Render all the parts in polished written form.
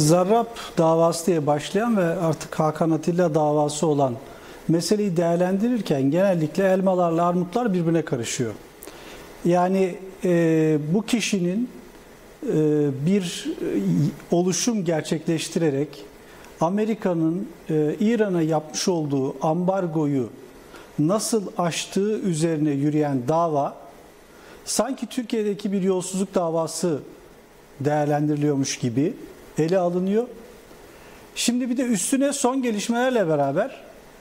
Zarrab davası diye başlayan ve artık Hakan Atilla davası olan meseleyi değerlendirirken genellikle elmalarla armutlar birbirine karışıyor. Yani bu kişinin bir oluşum gerçekleştirerek Amerika'nın İran'a yapmış olduğu ambargoyu nasıl aştığı üzerine yürüyen dava sanki Türkiye'deki bir yolsuzluk davası değerlendiriliyormuş gibi ele alınıyor. Şimdi bir de üstüne son gelişmelerle beraber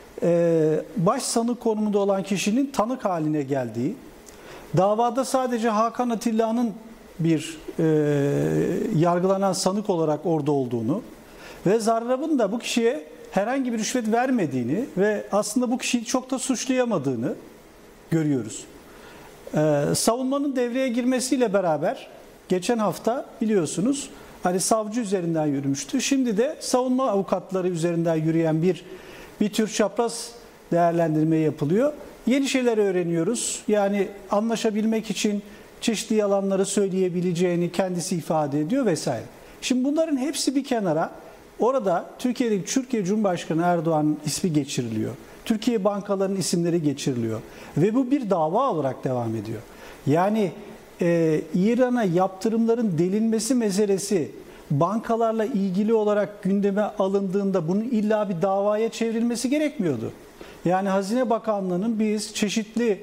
baş sanık konumunda olan kişinin tanık haline geldiği, davada sadece Hakan Atilla'nın bir yargılanan sanık olarak orada olduğunu ve Zarrab'ın da bu kişiye herhangi bir rüşvet vermediğini ve aslında bu kişiyi çok da suçlayamadığını görüyoruz. Savunmanın devreye girmesiyle beraber geçen hafta biliyorsunuz hani savcı üzerinden yürümüştü. Şimdi de savunma avukatları üzerinden yürüyen bir tür çapraz değerlendirme yapılıyor. Yeni şeyler öğreniyoruz. Yani anlaşabilmek için çeşitli yalanları söyleyebileceğini kendisi ifade ediyor vesaire. Şimdi bunların hepsi bir kenara. Orada Türkiye Cumhurbaşkanı Erdoğan'ın ismi geçiriliyor. Türkiye bankalarının isimleri geçiriliyor. Ve bu bir dava olarak devam ediyor. Yani İran'a yaptırımların delinmesi meselesi bankalarla ilgili olarak gündeme alındığında bunun illa bir davaya çevrilmesi gerekmiyordu. Yani Hazine Bakanlığı'nın biz çeşitli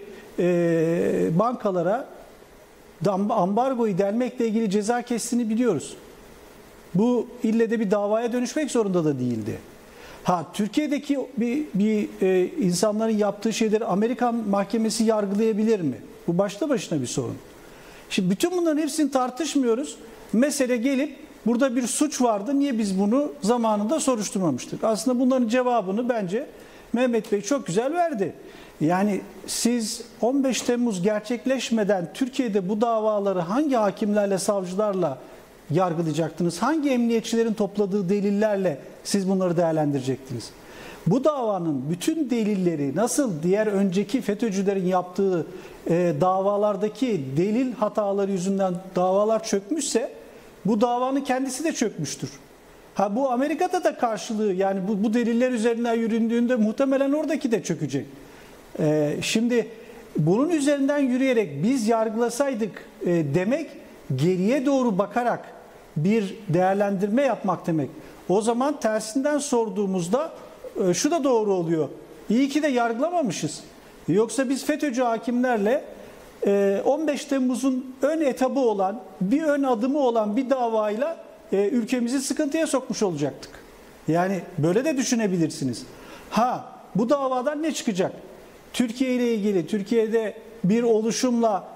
bankalara ambargoyu delmekle ilgili ceza kestiğini biliyoruz. Bu ille de bir davaya dönüşmek zorunda da değildi. Türkiye'deki insanların yaptığı şeyleri Amerikan mahkemesi yargılayabilir mi? Bu başlı başına bir sorun. Şimdi bütün bunların hepsini tartışmıyoruz. Mesele gelip burada bir suç vardı. Niye biz bunu zamanında soruşturmamıştık? Aslında bunların cevabını bence Mehmet Bey çok güzel verdi. Yani siz 15 Temmuz gerçekleşmeden Türkiye'de bu davaları hangi hakimlerle, savcılarla yargılayacaktınız? Hangi emniyetçilerin topladığı delillerle siz bunları değerlendirecektiniz? Bu davanın bütün delilleri nasıl diğer önceki FETÖ'cülerin yaptığı davalardaki delil hataları yüzünden davalar çökmüşse bu davanın kendisi de çökmüştür. Bu Amerika'da da karşılığı yani bu deliller üzerinden yüründüğünde muhtemelen oradaki de çökecek. Şimdi bunun üzerinden yürüyerek biz yargılasaydık demek geriye doğru bakarak bir değerlendirme yapmak demek. O zaman tersinden sorduğumuzda şu da doğru oluyor. İyi ki de yargılamamışız. Yoksa biz FETÖ'cü hakimlerle 15 Temmuz'un ön etabı olan, bir ön adımı olan bir davayla ülkemizi sıkıntıya sokmuş olacaktık. Yani böyle de düşünebilirsiniz. Bu davadan ne çıkacak? Türkiye ile ilgili, Türkiye'de bir oluşumla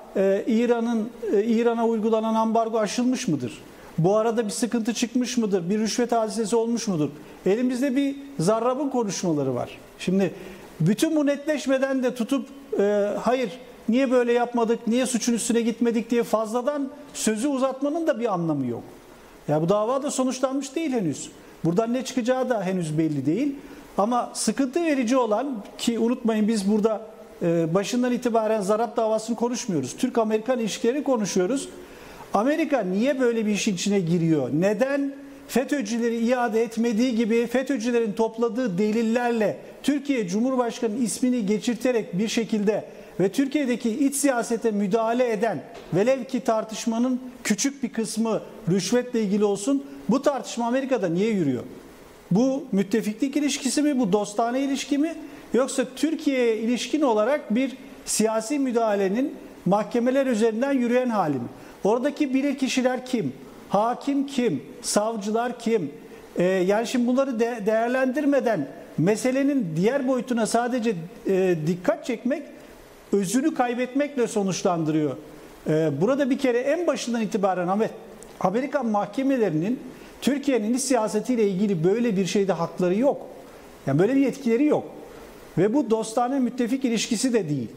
İran'a uygulanan ambargo aşılmış mıdır? Bu arada bir sıkıntı çıkmış mıdır? Bir rüşvet hadisesi olmuş mudur? Elimizde bir Zarrab'ın konuşmaları var. Şimdi bütün bu netleşmeden de tutup hayır niye böyle yapmadık, niye suçun üstüne gitmedik diye fazladan sözü uzatmanın da bir anlamı yok. Ya bu dava da sonuçlanmış değil henüz. Buradan ne çıkacağı da henüz belli değil. Ama sıkıntı verici olan ki unutmayın biz burada başından itibaren Zarrab davasını konuşmuyoruz. Türk-Amerikan ilişkilerini konuşuyoruz. Amerika niye böyle bir işin içine giriyor? Neden FETÖ'cüleri iade etmediği gibi FETÖ'cülerin topladığı delillerle Türkiye Cumhurbaşkanı ismini geçirterek bir şekilde ve Türkiye'deki iç siyasete müdahale eden velev ki tartışmanın küçük bir kısmı rüşvetle ilgili olsun bu tartışma Amerika'da niye yürüyor? Bu müttefiklik ilişkisi mi? Bu dostane ilişki mi? Yoksa Türkiye'ye ilişkin olarak bir siyasi müdahalenin mahkemeler üzerinden yürüyen hali mi? Oradaki bilirkişiler kim? Hakim kim? Savcılar kim? Yani şimdi bunları değerlendirmeden meselenin diğer boyutuna sadece dikkat çekmek özünü kaybetmekle sonuçlandırıyor. Burada bir kere en başından itibaren Amerikan mahkemelerinin Türkiye'nin iç siyasetiyle ilgili böyle bir şeyde hakları yok. Yani böyle bir yetkileri yok. Ve bu dostane müttefik ilişkisi de değil.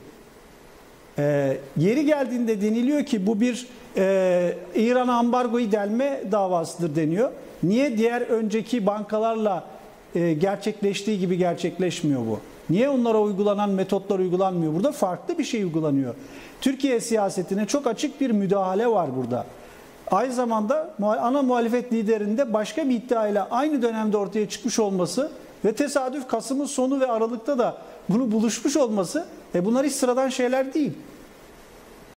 Yeri geldiğinde deniliyor ki bu bir İran'a ambargoyu delme davasıdır deniyor. Niye diğer önceki bankalarla gerçekleştiği gibi gerçekleşmiyor bu? Niye onlara uygulanan metotlar uygulanmıyor? Burada farklı bir şey uygulanıyor. Türkiye siyasetine çok açık bir müdahale var burada. Aynı zamanda ana muhalefet liderinde başka bir iddiayla aynı dönemde ortaya çıkmış olması ve tesadüf Kasım'ın sonu ve Aralık'ta da bunu buluşmuş olması bunlar hiç sıradan şeyler değil.